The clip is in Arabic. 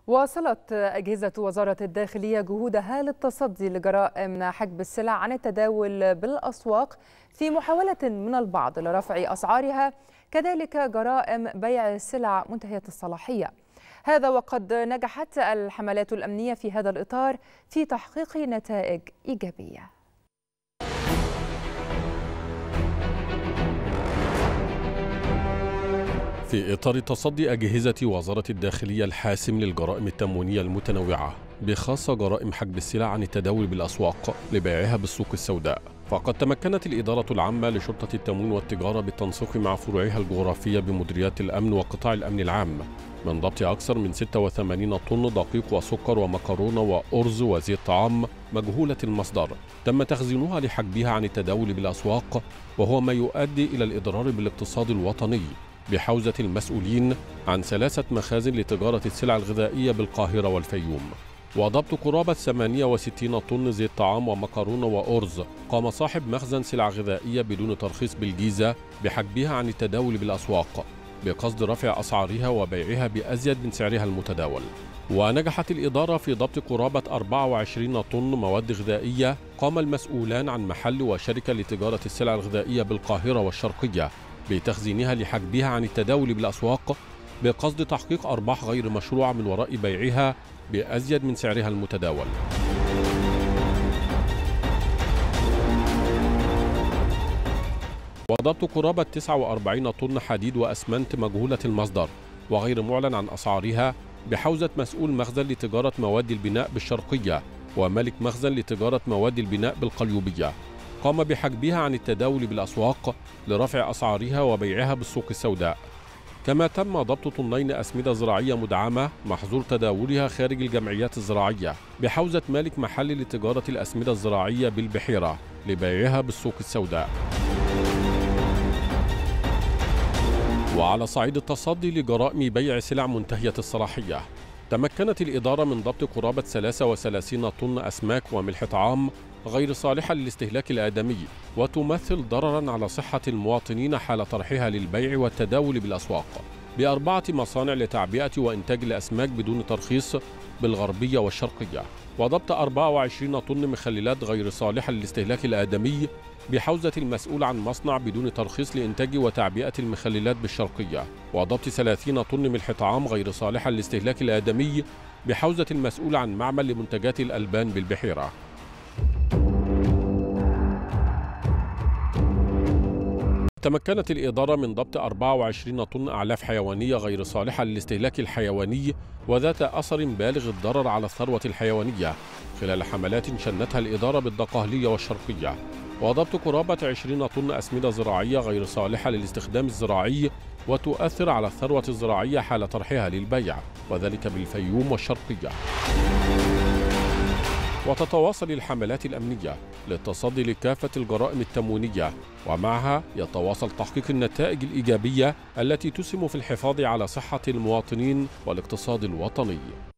واصلت أجهزة وزارة الداخلية جهودها للتصدي لجرائم حجب السلع عن التداول بالأسواق في محاولة من البعض لرفع أسعارها، كذلك جرائم بيع السلع منتهية الصلاحية. هذا وقد نجحت الحملات الأمنية في هذا الإطار في تحقيق نتائج إيجابية. في إطار تصدي أجهزة وزارة الداخلية الحاسم للجرائم التموينية المتنوعة بخاصة جرائم حجب السلع عن التداول بالأسواق لبيعها بالسوق السوداء، فقد تمكنت الإدارة العامة لشرطة التموين والتجارة بالتنسيق مع فروعها الجغرافية بمديريات الأمن وقطاع الأمن العام من ضبط أكثر من 86 طن دقيق وسكر ومكرونة وأرز وزيت طعام مجهولة المصدر تم تخزينها لحجبها عن التداول بالأسواق، وهو ما يؤدي إلى الإضرار بالاقتصاد الوطني بحوزة المسؤولين عن 3 مخازن لتجارة السلع الغذائية بالقاهرة والفيوم. وضبط قرابة 68 طن زيت طعام ومكرونة وأرز قام صاحب مخزن سلع غذائية بدون ترخيص بالجيزة بحجبها عن التداول بالأسواق بقصد رفع أسعارها وبيعها بأزيد من سعرها المتداول. ونجحت الإدارة في ضبط قرابة 24 طن مواد غذائية قام المسؤولان عن محل وشركة لتجارة السلع الغذائية بالقاهرة والشرقية بتخزينها لحجبها عن التداول بالأسواق بقصد تحقيق أرباح غير مشروعة من وراء بيعها بأزيد من سعرها المتداول. وضبط قرابة 49 طن حديد وأسمنت مجهولة المصدر وغير معلن عن أسعارها بحوزة مسؤول مخزن لتجارة مواد البناء بالشرقية ومالك مخزن لتجارة مواد البناء بالقليوبية، قام بحجبها عن التداول بالأسواق لرفع أسعارها وبيعها بالسوق السوداء. كما تم ضبط طنين أسمدة زراعية مدعمة محظور تداولها خارج الجمعيات الزراعية بحوزة مالك محل لتجارة الأسمدة الزراعية بالبحيرة لبيعها بالسوق السوداء. وعلى صعيد التصدي لجرائم بيع سلع منتهية الصلاحية، تمكنت الإدارة من ضبط قرابة 33 طن أسماك وملح طعام غير صالحة للاستهلاك الآدمي وتمثل ضررا على صحة المواطنين حال طرحها للبيع والتداول بالأسواق ب4 مصانع لتعبئة وإنتاج الأسماك بدون ترخيص بالغربية والشرقية، وضبط 24 طن مخللات غير صالحة للاستهلاك الآدمي بحوزة المسؤول عن مصنع بدون ترخيص لإنتاج وتعبئة المخللات بالشرقية، وضبط 30 طن ملح طعام غير صالحة للاستهلاك الآدمي بحوزة المسؤول عن معمل لمنتجات الألبان بالبحيرة. تمكنت الإدارة من ضبط 24 طن أعلاف حيوانية غير صالحة للاستهلاك الحيواني وذات أثر بالغ الضرر على الثروة الحيوانية خلال حملات شنتها الإدارة بالدقهلية والشرقية، وضبط قرابة 20 طن أسمدة زراعية غير صالحة للاستخدام الزراعي وتؤثر على الثروة الزراعية حال طرحها للبيع، وذلك بالفيوم والشرقية. وتتواصل الحملات الأمنية للتصدي لكافة الجرائم التموينية، ومعها يتواصل تحقيق النتائج الإيجابية التي تسهم في الحفاظ على صحة المواطنين والاقتصاد الوطني.